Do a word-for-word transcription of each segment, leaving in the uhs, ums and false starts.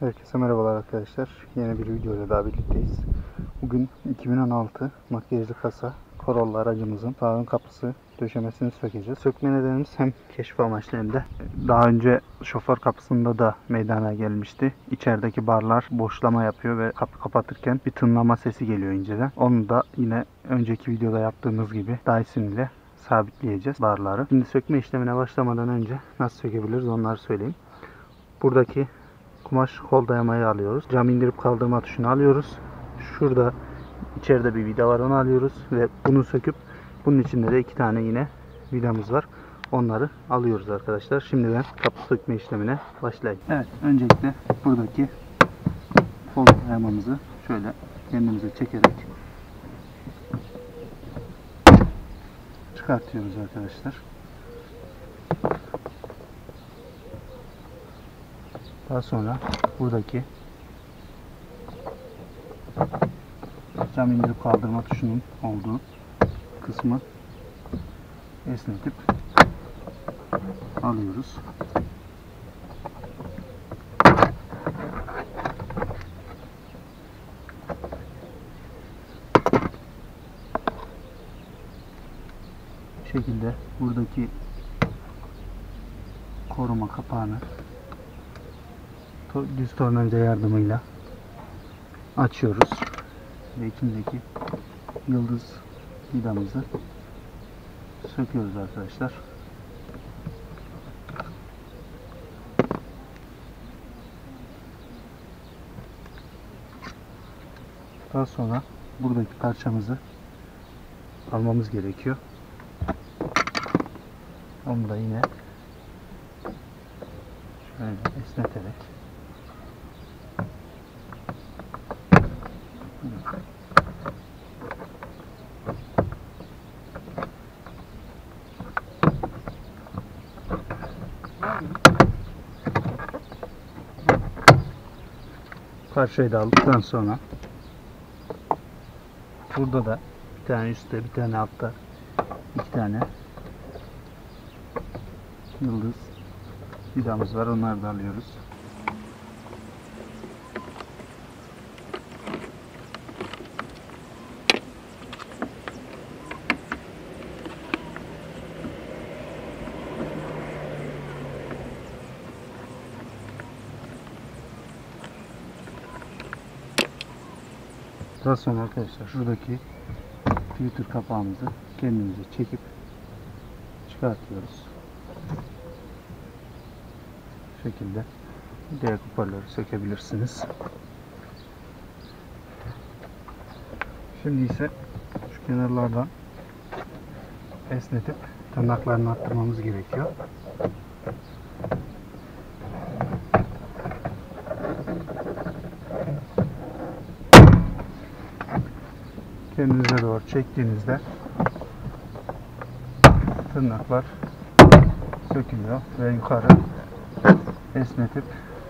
Herkese merhabalar arkadaşlar. Yeni bir video ile daha birlikteyiz. Bugün iki bin on altı makyajlı kasa Corolla aracımızın sağ ön kapısı döşemesini sökeceğiz. Sökme nedenimiz hem keşif amaçlı hem de daha önce şoför kapısında da meydana gelmişti. İçerideki barlar boşlama yapıyor ve kapı kapatırken bir tınlama sesi geliyor inceden. Onu da yine önceki videoda yaptığımız gibi Dyson ile sabitleyeceğiz barları. Şimdi sökme işlemine başlamadan önce nasıl sökebiliriz onları söyleyeyim. Buradaki kumaş kol dayamayı alıyoruz. Cam indirip kaldırma tuşunu alıyoruz. Şurada içeride bir vida var, onu alıyoruz ve bunu söküp bunun içinde de iki tane yine vidamız var. Onları alıyoruz arkadaşlar. Şimdi ben kapı sökme işlemine başlayayım. Evet, öncelikle buradaki kol dayamamızı şöyle kendimize çekerek çıkartıyoruz arkadaşlar. Daha sonra buradaki cam indirip kaldırma tuşunun olduğu kısmı esnetip alıyoruz. Bu şekilde buradaki koruma kapağını düz tornavida yardımıyla açıyoruz ve içindeki yıldız vidamızı söküyoruz arkadaşlar. Daha sonra buradaki parçamızı almamız gerekiyor. Onu da yine şöyle esneterek parçayı da aldıktan sonra burada da bir tane üstte bir tane altta iki tane yıldız vidamız var, onları da alıyoruz. Daha sonra arkadaşlar şuradaki filtre kapağımızı kendimize çekip çıkartıyoruz. Bu şekilde diğer hoparlörü sökebilirsiniz. Şimdi ise şu kenarlardan esnetip tırnaklarını attırmamız gerekiyor. Kendinize doğru çektiğinizde tırnaklar sökülüyor ve yukarı esnetip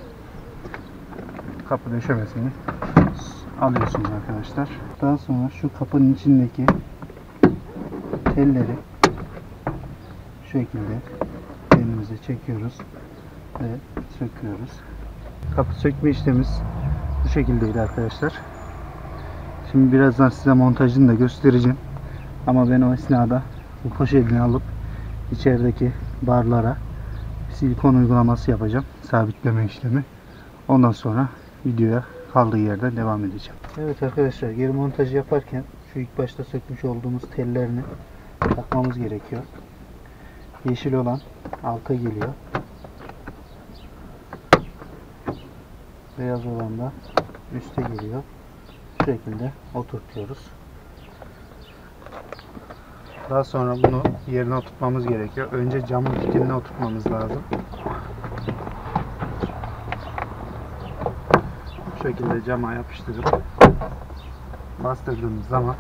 kapı döşemesini alıyorsunuz arkadaşlar. Daha sonra şu kapının içindeki telleri şu şekilde kendimize çekiyoruz ve söküyoruz. Kapı sökme işlemimiz bu şekildeydi arkadaşlar. Şimdi birazdan size montajını da göstereceğim. Ama ben o esnada bu poşetini alıp içerideki barlara silikon uygulaması yapacağım. Sabitleme işlemi. Ondan sonra videoya kaldığı yerden devam edeceğim. Evet arkadaşlar, geri montajı yaparken şu ilk başta sökmüş olduğumuz tellerini takmamız gerekiyor. Yeşil olan alta geliyor. Beyaz olan da üste geliyor. Bu şekilde oturtuyoruz. Daha sonra bunu yerine oturtmamız gerekiyor. Önce camın fitilini oturtmamız lazım. Bu şekilde cama yapıştırıp bastırdığımız zaman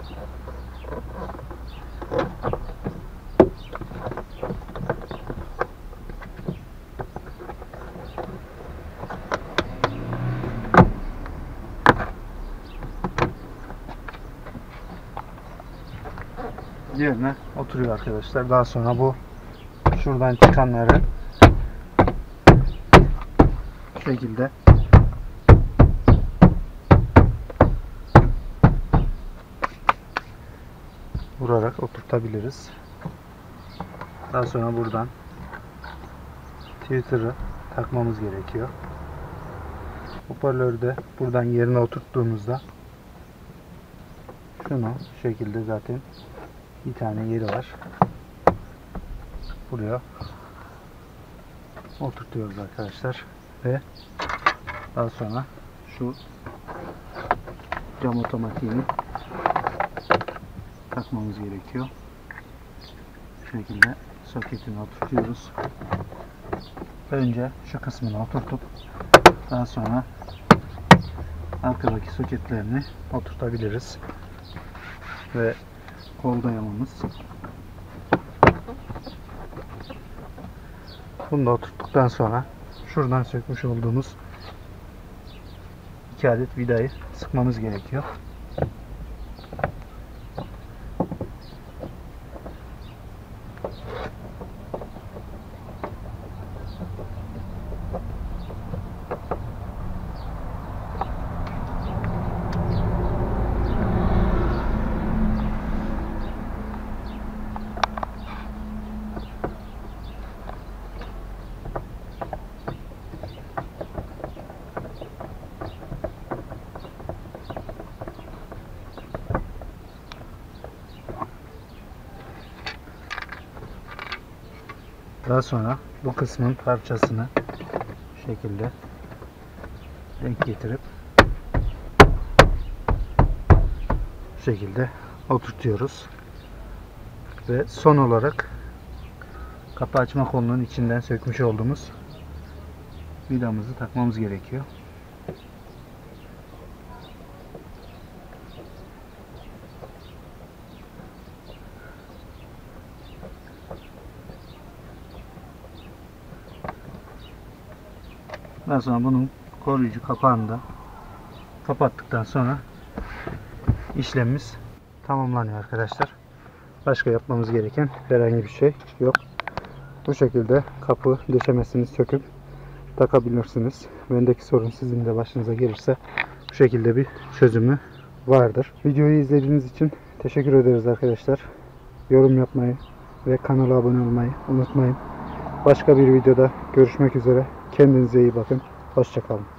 yerine oturuyor arkadaşlar. Daha sonra bu şuradan çıkanları bu şekilde vurarak oturtabiliriz. Daha sonra buradan tweeter'ı takmamız gerekiyor. Hoparlörü de buradan yerine oturttuğumuzda şunu şu şekilde zaten bir tane yeri var. Buraya oturtuyoruz arkadaşlar ve daha sonra şu cam otomatiğini takmamız gerekiyor. Şu şekilde soketini oturtuyoruz. Önce şu kısmını oturtup daha sonra arkadaki soketlerini oturtabiliriz. Ve kol dayamamız. Bunu da oturttuktan sonra şuradan sökmüş olduğumuz iki adet vidayı sıkmamız gerekiyor. Daha sonra bu kısmın parçasını şu şekilde denk getirip bu şekilde oturtuyoruz. Ve son olarak kapı açma kolunun içinden sökmüş olduğumuz vidamızı takmamız gerekiyor. Daha sonra bunun koruyucu kapağını da kapattıktan sonra işlemimiz tamamlanıyor arkadaşlar. Başka yapmamız gereken herhangi bir şey yok. Bu şekilde kapı döşemesini söküp takabilirsiniz. Bendeki sorun sizin de başınıza gelirse bu şekilde bir çözümü vardır. Videoyu izlediğiniz için teşekkür ederiz arkadaşlar. Yorum yapmayı ve kanala abone olmayı unutmayın. Başka bir videoda görüşmek üzere. Kendinize iyi bakın. Hoşça kalın.